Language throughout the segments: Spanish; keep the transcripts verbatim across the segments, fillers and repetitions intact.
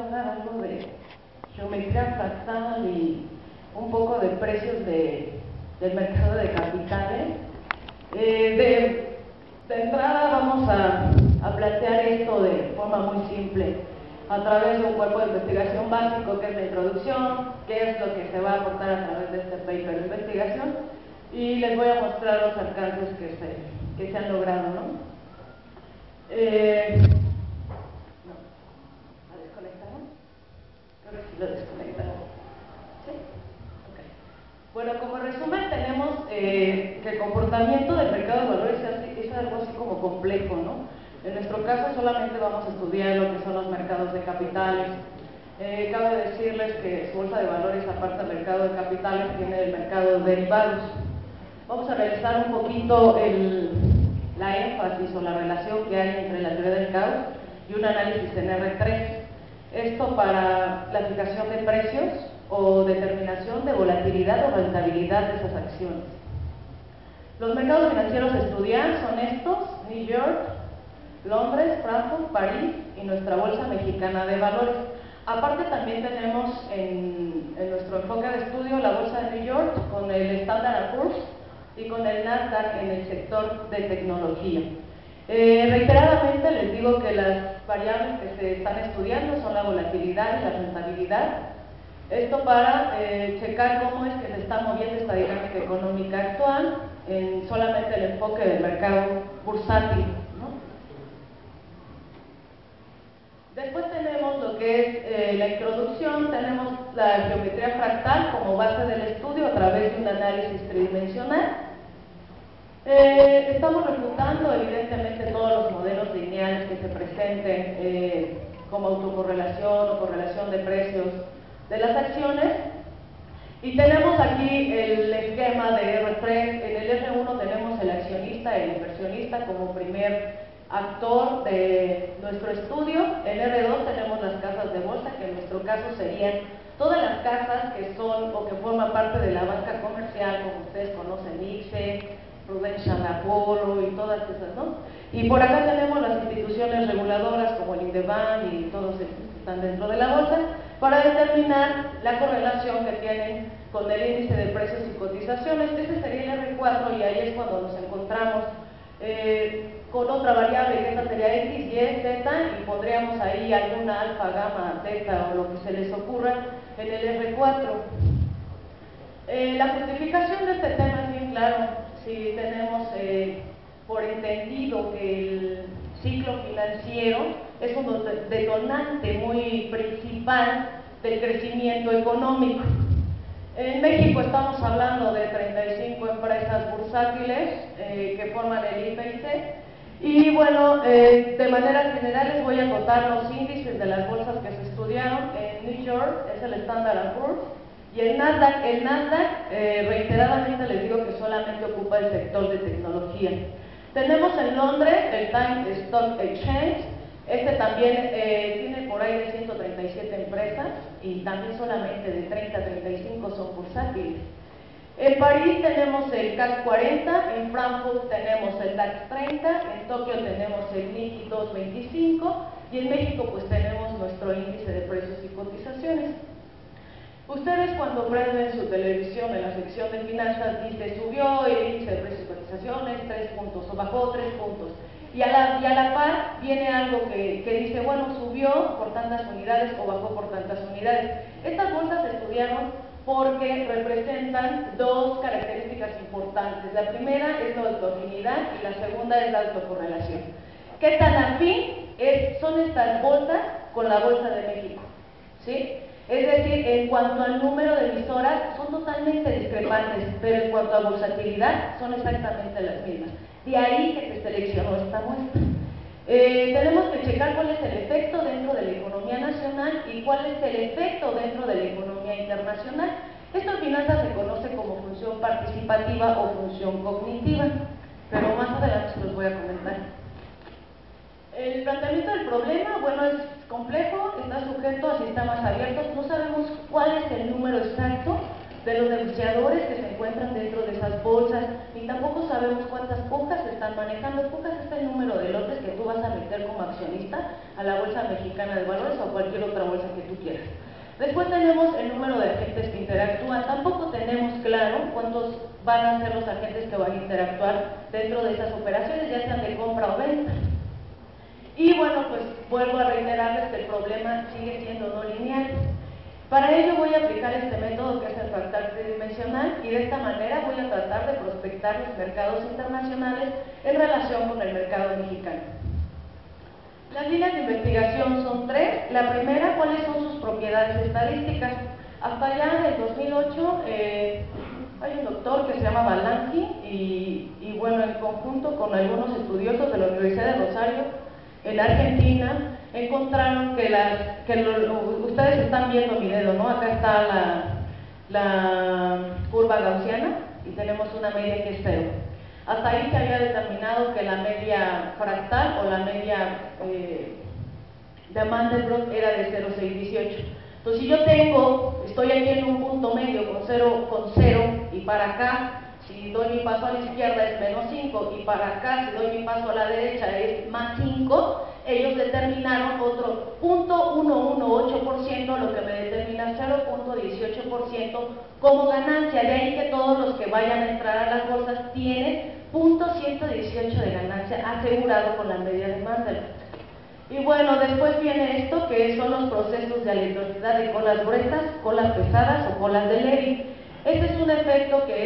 dar algo de geometría fractal y un poco de precios de, del mercado de capitales. Eh, de, de entrada vamos a, a plantear esto de forma muy simple, a través de un cuerpo de investigación básico que es la introducción, qué es lo que se va a aportar a través de este paper de investigación, y les voy a mostrar los alcances que se, que se han logrado, ¿no? Eh, no, ¿la desconectaron? Creo que sí lo desconectaron. ¿Sí? Okay. Bueno, como resumen tenemos eh, que el comportamiento del mercado de valores es, es algo así como complejo, ¿no? En nuestro caso solamente vamos a estudiar lo que son los mercados de capitales. Eh, cabe decirles que su bolsa de valores, aparte del mercado de capitales, tiene el mercado de derivados. Vamos a revisar un poquito el, la énfasis o la relación que hay entre la teoría del caos y un análisis en erre tres. Esto para la fijación de precios o determinación de volatilidad o rentabilidad de esas acciones. Los mercados financieros a estudiar son estos: New York, Londres, Frankfurt, París y nuestra bolsa mexicana de valores. Aparte también tenemos en, en nuestro enfoque de estudio la bolsa de New York con el Standard and Poor's y con el Nasdaq en el sector de tecnología. Eh, reiteradamente les digo que las variables que se están estudiando son la volatilidad y la rentabilidad. Esto para eh, checar cómo es que se está moviendo esta dinámica económica actual en solamente el enfoque del mercado bursátil, ¿no? Después tenemos lo que es eh, la introducción, tenemos la geometría fractal como base del estudio a través de un análisis tridimensional. Eh, estamos refutando evidentemente todos los modelos lineales que se presenten eh, como autocorrelación o correlación de precios de las acciones. Y tenemos aquí el esquema de erre tres. En el erre uno tenemos el accionista y el inversionista como primer actor de nuestro estudio. En erre dos tenemos las casas de bolsa, que en nuestro caso serían todas las casas que son o que forman parte de la banca comercial, como ustedes conocen, I C E, Prudential, Apollo y todas esas, ¿no? Y por acá tenemos las instituciones reguladoras como el INDEVAN y todos estos que están dentro de la bolsa, para determinar la correlación que tienen con el índice de precios y cotizaciones. Este sería el erre cuatro y ahí es cuando nos encontramos eh, con otra variable, que esta sería X, Y, Z, y pondríamos ahí alguna alfa, gamma, teta o lo que se les ocurra en el erre cuatro. Eh, la justificación de este tema es bien claro. Si tenemos eh, por entendido que el ciclo financiero es un detonante muy principal del crecimiento económico. En México estamos hablando de treinta y cinco empresas bursátiles eh, que forman el índice. Y bueno, eh, de manera general les voy a contar los índices de las bolsas que se estudiaron. En New York es el Standard and Poor's, y el Nasdaq, el Nasdaq eh, reiteradamente les digo que solamente ocupa el sector de tecnología. Tenemos en Londres el Times Stock Exchange. Este también eh, tiene por ahí de ciento treinta y siete empresas y también solamente de treinta a treinta y cinco son bursátiles. En París tenemos el CAC cuarenta, en Frankfurt tenemos el DAX treinta, en Tokio tenemos el Nikkei doscientos veinticinco y en México pues tenemos nuestro índice de precios y cotizaciones. Ustedes cuando prenden su televisión en la sección de finanzas dice subió el índice de precios y cotizaciones tres puntos o bajó tres puntos. Y a, la, y a la par viene algo que, que dice, bueno, subió por tantas unidades o bajó por tantas unidades. Estas bolsas se estudiaron porque representan dos características importantes. La primera es la autoafinidad y la segunda es la autocorrelación. ¿Qué tan afín es, son estas bolsas con la Bolsa de México? ¿Sí? Es decir, en cuanto al número de emisoras son totalmente discrepantes, pero en cuanto a bursatilidad son exactamente las mismas. De ahí que se seleccionó esta muestra. Eh, tenemos que checar cuál es el efecto dentro de la economía nacional y cuál es el efecto dentro de la economía internacional. Esto en finanzas se conoce como función participativa o función cognitiva, pero más adelante se los voy a comentar. El planteamiento del problema, bueno, es complejo, está sujeto a sistemas abiertos, no sabemos cuál es el número exacto de los negociadores que se encuentran dentro de esas bolsas, ni tampoco sabemos cuántas pujas se están manejando. Pujas es el número de lotes que tú vas a meter como accionista a la Bolsa Mexicana de Valores o cualquier otra bolsa que tú quieras. Después tenemos el número de agentes que interactúan. Tampoco tenemos claro cuántos van a ser los agentes que van a interactuar dentro de esas operaciones, ya sean de compra o venta. Y bueno, pues vuelvo a reiterarles que el problema sigue siendo no lineal. Para ello voy a aplicar este método que es el fractal tridimensional y de esta manera voy a tratar de prospectar los mercados internacionales en relación con el mercado mexicano. Las líneas de investigación son tres. La primera, ¿cuáles son sus propiedades estadísticas? Hasta allá en el dos mil ocho eh, hay un doctor que se llama Balanqui y, y bueno, en conjunto con algunos estudiosos de la Universidad de Rosario en Argentina, encontraron que las, que lo, lo, ustedes están viendo mi dedo, ¿no? Acá está la, la curva gaussiana y tenemos una media que es cero. Hasta ahí se había determinado que la media fractal o la media eh, de Mandelbrot era de cero coma seiscientos dieciocho. Entonces, si yo tengo, estoy aquí en un punto medio con cero, con cero y para acá, si doy mi paso a la izquierda es menos cinco y para acá, si doy mi paso a la derecha es más cinco, ellos determinaron otro cero punto ciento dieciocho por ciento, lo que me determina cero punto dieciocho por ciento como ganancia. De ahí que todos los que vayan a entrar a las bolsas tienen cero punto ciento dieciocho de ganancia asegurado con la media de Mandelbrot. Y bueno, después viene esto que son los procesos de aleatoriedad de colas gruesas, colas pesadas o colas de Levy. Este es un efecto que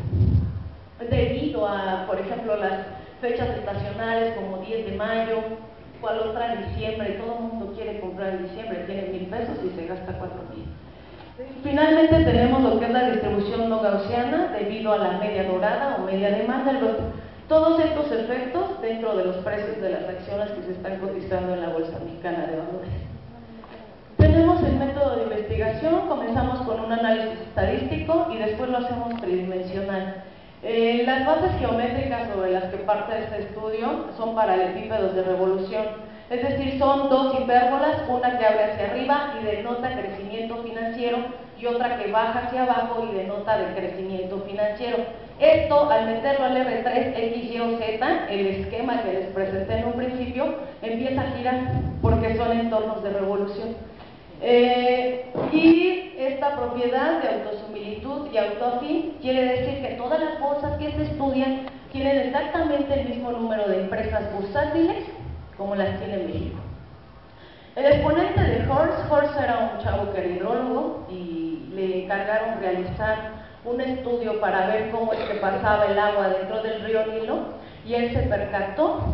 es debido a, por ejemplo, las fechas estacionales como diez de mayo, cual otra en diciembre, todo el mundo quiere comprar en diciembre, tiene mil pesos y se gasta cuatro mil. Finalmente tenemos lo que es la distribución no gaussiana debido a la media dorada o media de Mandelbrot. Todos estos efectos dentro de los precios de las acciones que se están cotizando en la Bolsa Mexicana de Valores. Tenemos el método de investigación, comenzamos con un análisis estadístico y después lo hacemos tridimensional. Eh, las bases geométricas sobre las que parte este estudio son paralelepípedos de revolución, es decir, son dos hipérbolas, una que abre hacia arriba y denota crecimiento financiero y otra que baja hacia abajo y denota decrecimiento financiero. Esto, al meterlo al R tres, X, Y o Z, el esquema que les presenté en un principio, empieza a girar porque son entornos de revolución. Eh, y esta propiedad de autosimilitud y autoafín quiere decir que todas las bolsas que se estudian tienen exactamente el mismo número de empresas bursátiles como las tiene México. El exponente de Horst, Horst era un chavo que era hidrólogo y le encargaron realizar un estudio para ver cómo es que pasaba el agua dentro del río Nilo y él se percató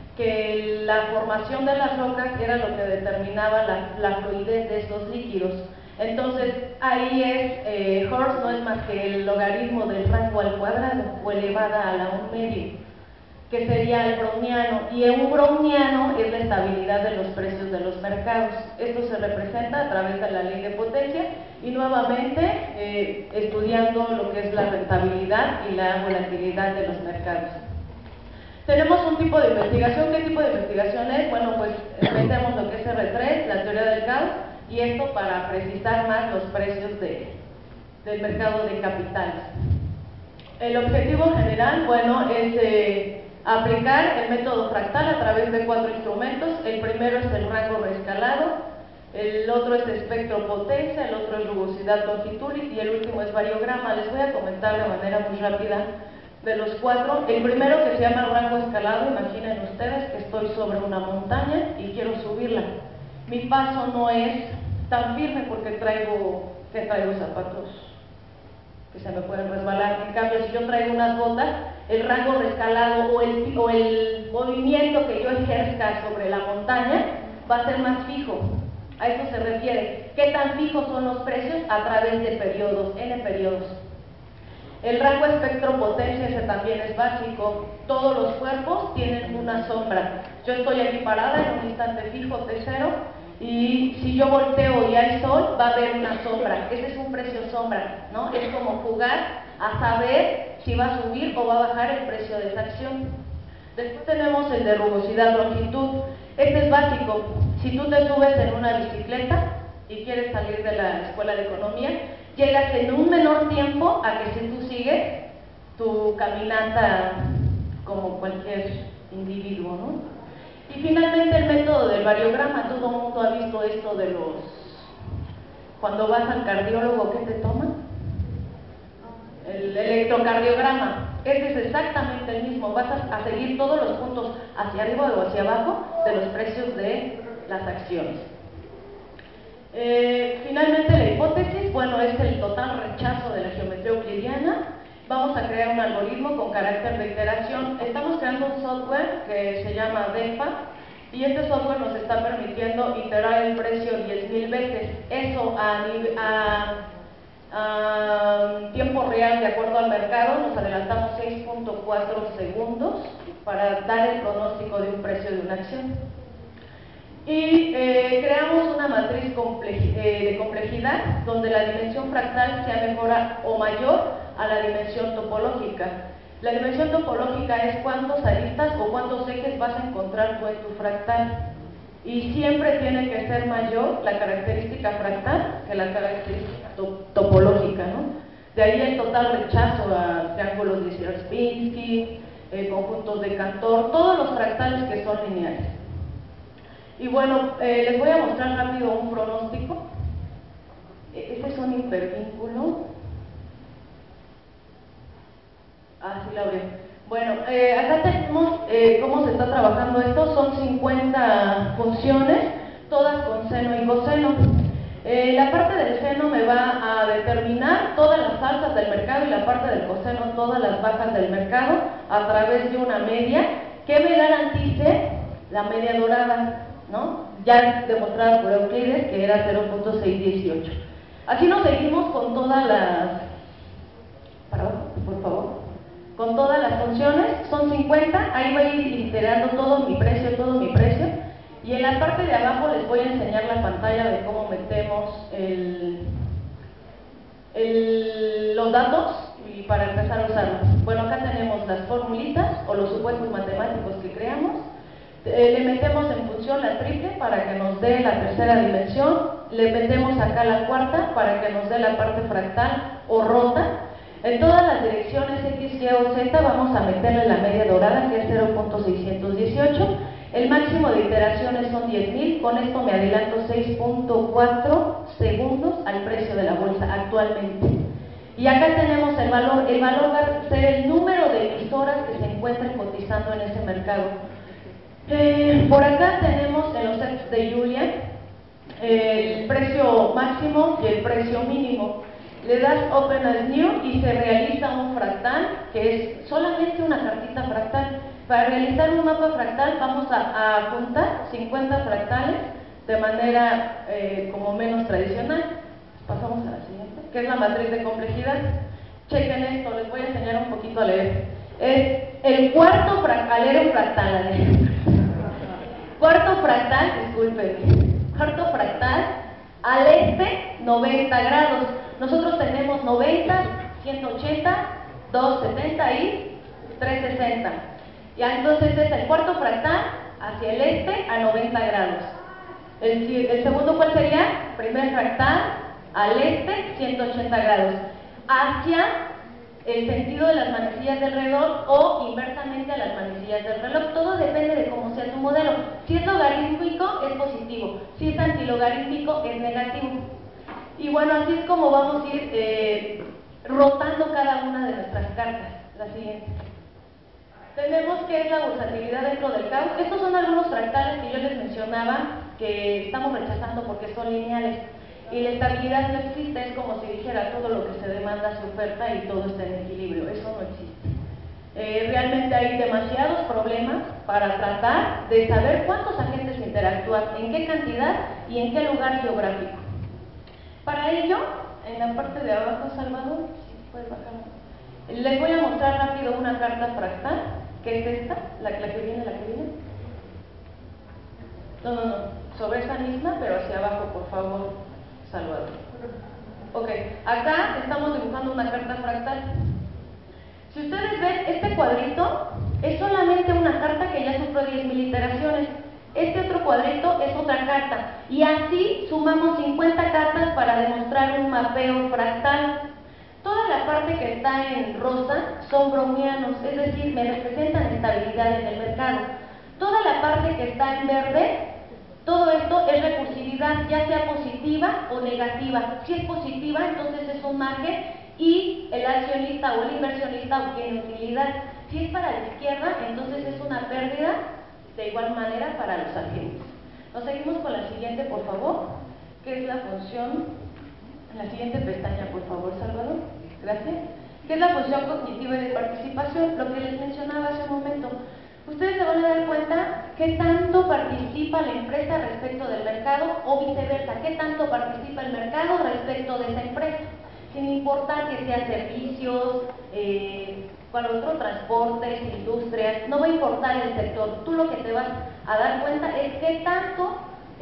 que la formación de las rocas era lo que determinaba la, la fluidez de estos líquidos. Entonces, ahí es, eh, Horst no es más que el logaritmo del rango al cuadrado o elevada a la un medio, que sería el browniano, y un browniano es la estabilidad de los precios de los mercados. Esto se representa a través de la ley de potencia y nuevamente eh, estudiando lo que es la rentabilidad y la volatilidad de los mercados. Tenemos un tipo de investigación. ¿Qué tipo de investigación es? Bueno, pues metemos lo que es R tres, la teoría del caos, y esto para precisar más los precios de, del mercado de capitales. El objetivo general, bueno, es eh, aplicar el método fractal a través de cuatro instrumentos. El primero es el rango reescalado, el otro es espectro potencia, el otro es rugosidad longitud y el último es variograma. Les voy a comentar de manera muy rápida de los cuatro. El primero, que se llama el rango escalado, imaginen ustedes que estoy sobre una montaña y quiero subirla. Mi paso no es tan firme porque traigo, que traigo zapatos que se me pueden resbalar. En cambio, si yo traigo unas botas, el rango rescalado o el, o el movimiento que yo ejerzca sobre la montaña va a ser más fijo. A eso se refiere. ¿Qué tan fijos son los precios? A través de periodos, n periodos. El rango espectro potencia, ese también es básico. Todos los cuerpos tienen una sombra. Yo estoy aquí parada en un instante fijo, T cero, y si yo volteo y hay sol, va a haber una sombra. Ese es un precio sombra, ¿no? Es como jugar a saber si va a subir o va a bajar el precio de esa acción. Después tenemos el de rugosidad longitud. Este es básico. Si tú te subes en una bicicleta y quieres salir de la escuela de economía, llegas en un menor tiempo a que si tú sigues tu caminata como cualquier individuo, ¿no? Y finalmente el método del variograma. Todo el mundo ha visto esto de los... Cuando vas al cardiólogo, ¿qué te toman? El electrocardiograma. Ese es exactamente el mismo. Vas a, a seguir todos los puntos hacia arriba o hacia abajo de los precios de las acciones. Eh, finalmente la hipótesis, bueno, es el total rechazo de la geometría euclidiana. Vamos a crear un algoritmo con carácter de iteración. Estamos creando un software que se llama DEFA y este software nos está permitiendo iterar el precio diez mil veces. Eso a, a, a tiempo real, de acuerdo al mercado, nos adelantamos seis punto cuatro segundos para dar el pronóstico de un precio de una acción. Y eh, creamos una matriz compleji eh, de complejidad donde la dimensión fractal sea mejor o mayor a la dimensión topológica. La dimensión topológica es cuántos aristas o cuántos ejes vas a encontrar tú en tu fractal. Y siempre tiene que ser mayor la característica fractal que la característica to topológica, ¿no? De ahí el total rechazo a triángulos de Sierpinski, eh, conjuntos de Cantor, todos los fractales que son lineales. Y bueno, eh, les voy a mostrar rápido un pronóstico. Este es un hipervínculo. Ah, sí la veo. Bueno, eh, acá tenemos eh, cómo se está trabajando esto. Son cincuenta funciones, todas con seno y coseno. Eh, la parte del seno me va a determinar todas las alzas del mercado y la parte del coseno todas las bajas del mercado a través de una media que me garantice la media dorada, ¿no? Ya demostrada por Euclides, que era cero punto seiscientos dieciocho. Así nos seguimos con todas las... Para abajo, por favor. Con todas las funciones, son cincuenta, ahí voy a ir iterando todo mi precio, todo mi precio. Y en la parte de abajo les voy a enseñar la pantalla de cómo metemos el, el, los datos y para empezar a usarlos. Bueno, acá tenemos las formulitas o los supuestos matemáticos que creamos. Eh, le metemos en función la triple para que nos dé la tercera dimensión, le metemos acá la cuarta para que nos dé la parte fractal o rota. En todas las direcciones X, Y o Z vamos a meterle la media dorada, que es cero punto seiscientos dieciocho. El máximo de iteraciones son diez mil, con esto me adelanto seis punto cuatro segundos al precio de la bolsa actualmente. Y acá tenemos el valor, el valor va a ser el número de emisoras que se encuentran cotizando en ese mercado. Eh, por acá tenemos en los sets de Julia el precio máximo y el precio mínimo. Le das Open as New y se realiza un fractal, que es solamente una cartita fractal. Para realizar un mapa fractal vamos a, a juntar cincuenta fractales de manera eh, como menos tradicional. Pasamos a la siguiente, que es la matriz de complejidad. Chequen esto, les voy a enseñar un poquito a leer. Es el cuarto fractal, era un fractal, a leer. Cuarto fractal, disculpen, cuarto fractal al este, noventa grados. Nosotros tenemos noventa, ciento ochenta, doscientos setenta y trescientos sesenta. Ya, entonces es el cuarto fractal hacia el este a noventa grados. El, el segundo, ¿cuál sería? Primer fractal al este, ciento ochenta grados. Hacia el sentido de las manecillas del reloj o inversamente a las manecillas del reloj. Todo depende de cómo sea tu modelo. Si es logarítmico es positivo, si es antilogarítmico es negativo. Y bueno, así es como vamos a ir eh, rotando cada una de nuestras cartas. La siguiente. Tenemos que es la versatilidad dentro del caos. Estos son algunos fractales que yo les mencionaba que estamos rechazando porque son lineales. Y la estabilidad no existe, es como si dijera todo lo que se demanda se oferta y todo está en equilibrio. Eso no existe. Eh, realmente hay demasiados problemas para tratar de saber cuántos agentes interactúan, en qué cantidad y en qué lugar geográfico. Para ello, en la parte de abajo, Salvador, si puedes bajar. Les voy a mostrar rápido una carta fractal, que es esta, la, la que viene, la que viene. No, no, no, sobre esa misma, pero hacia abajo, por favor, Salvador. Ok, acá estamos dibujando una carta fractal. Si ustedes ven, este cuadrito es solamente una carta que ya sufrió diez mil iteraciones. Este otro cuadrito es otra carta. Y así sumamos cincuenta cartas para demostrar generar un mapeo fractal. Toda la parte que está en rosa son brownianos, es decir, me representan estabilidad en el mercado. Toda la parte que está en verde, todo esto es recursividad, ya sea positiva o negativa. Si es positiva, entonces es un margen y el accionista o el inversionista obtiene utilidad. Si es para la izquierda, entonces es una pérdida, de igual manera para los agentes. Nos seguimos con la siguiente, por favor, que es la función. La siguiente pestaña, por favor, Salvador. Gracias. ¿Qué es la función cognitiva y de participación? Lo que les mencionaba hace un momento. Ustedes se van a dar cuenta qué tanto participa la empresa respecto del mercado o viceversa, qué tanto participa el mercado respecto de esa empresa. Sin importar que sea servicios, eh, cual otro, transportes, industrias, no va a importar el sector. Tú lo que te vas a dar cuenta es qué tanto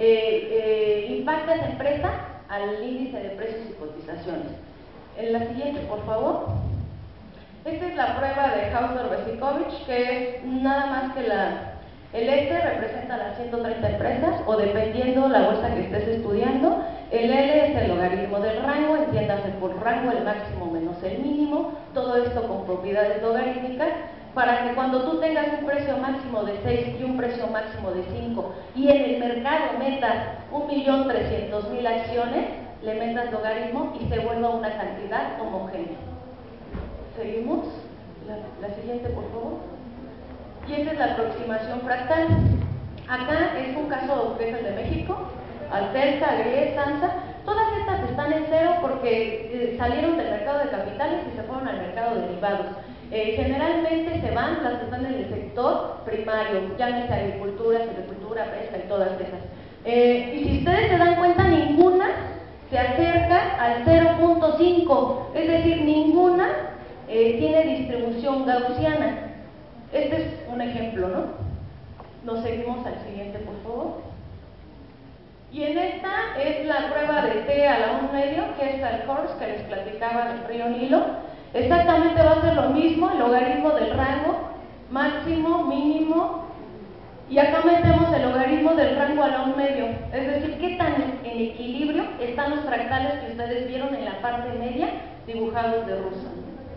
eh, eh, impacta esa empresa al índice de precios y cotizaciones. En la siguiente, por favor. Esta es la prueba de Hauser-Vesicovich, que es nada más que la... El S representa las ciento treinta empresas, o dependiendo la bolsa que estés estudiando. El L es el logaritmo del rango, entiéndase por rango el máximo menos el mínimo. Todo esto con propiedades logarítmicas, para que cuando tú tengas un precio máximo de seis y un precio máximo de cinco, y en el mercado metas un millón trescientos mil acciones, le metas logaritmo y se vuelva una cantidad homogénea. Seguimos. La, la siguiente, por favor. Y esta es la aproximación fractal. Acá es un caso que es el de México, Altelsa, Agrié, Sansa. Todas estas están en cero porque eh, salieron del mercado de capitales y se fueron al mercado de derivados. Eh, generalmente se van las que están en el sector primario, llámese agricultura, silvicultura, pesca y todas esas. Eh, y si ustedes se dan cuenta, ninguna se acerca al cero punto cinco, es decir, ninguna eh, tiene distribución gaussiana. Este es un ejemplo, ¿no? Nos seguimos al siguiente, por favor. Y en esta es la prueba de T a la un medio, que es el course que les platicaba del río Nilo. Exactamente va a ser lo mismo, el logaritmo del rango, máximo, mínimo, y acá metemos el logaritmo del rango a la un medio, es decir, qué tan en equilibrio están los fractales que ustedes vieron en la parte media, dibujados de rosa.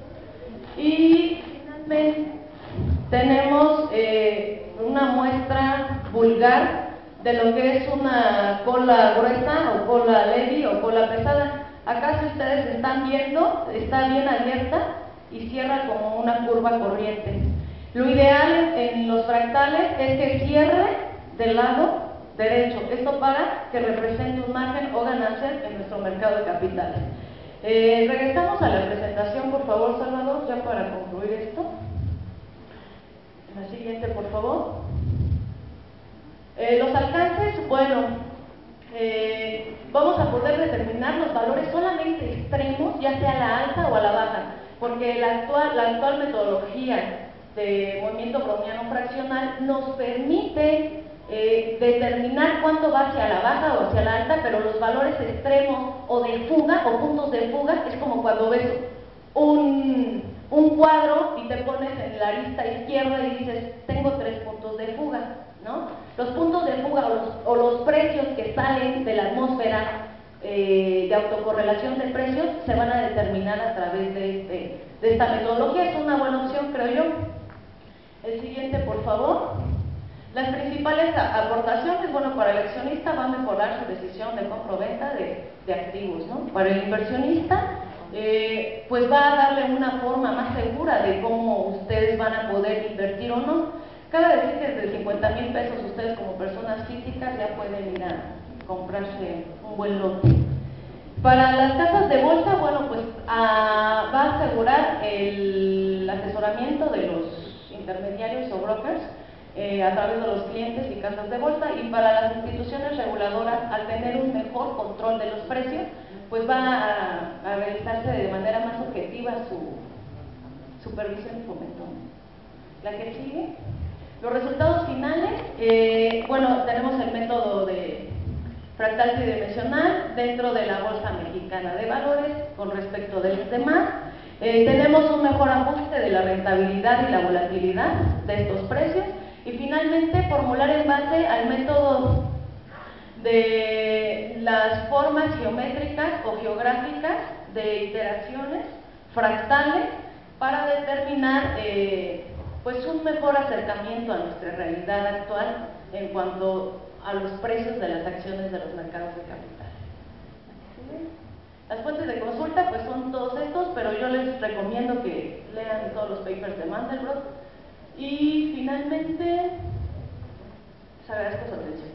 Y finalmente tenemos eh, una muestra vulgar de lo que es una cola gruesa o cola leve o cola pesada. Acá, si ustedes están viendo, está bien abierta y cierra como una curva corriente. Lo ideal en los fractales es que cierre del lado derecho, esto para que represente un margen o ganancia en nuestro mercado de capitales. Eh, regresamos a la presentación, por favor, Salvador, ya para concluir esto. La siguiente, por favor. Eh, los alcances, bueno, eh, vamos a poder determinar los valores solamente extremos, ya sea a la alta o a la baja, porque la actual, la actual metodología de movimiento browniano fraccional nos permite eh, determinar cuánto va hacia la baja o hacia la alta, pero los valores extremos o de fuga o puntos de fuga es como cuando ves un, un cuadro y te pones en la arista izquierda y dices, tengo tres puntos de fuga, ¿no? Los puntos de fuga o los, o los precios que salen de la atmósfera eh, de autocorrelación de precios se van a determinar a través de, este, de esta metodología. Es una buena opción, creo yo. El siguiente, por favor. Las principales aportaciones, bueno, para el accionista va a mejorar su decisión de compra-venta de, de activos, ¿no? Para el inversionista, eh, pues va a darle una forma más segura de cómo ustedes van a poder invertir o no. Cabe decir que desde cincuenta mil pesos ustedes como personas físicas ya pueden ir a comprarse un buen lote. Para las casas de bolsa, bueno, pues a, va a asegurar el asesoramiento de los intermediarios o brokers eh, a través de los clientes y casas de bolsa, y para las instituciones reguladoras, al tener un mejor control de los precios, pues va a, a realizarse de manera más objetiva su supervisión y fomento. La que sigue. Los resultados finales, eh, bueno, tenemos el método de fractal tridimensional dentro de la Bolsa Mexicana de Valores con respecto de los demás. Eh, tenemos un mejor ajuste de la rentabilidad y la volatilidad de estos precios, y finalmente formular en base al método de las formas geométricas o geográficas de iteraciones fractales para determinar eh, pues un mejor acercamiento a nuestra realidad actual en cuanto a los precios de las acciones de los mercados de capitales. Las fuentes de consulta pues son todos estos, pero yo les recomiendo que lean todos los papers de Mandelbrot. Y finalmente, les agradezco su atención.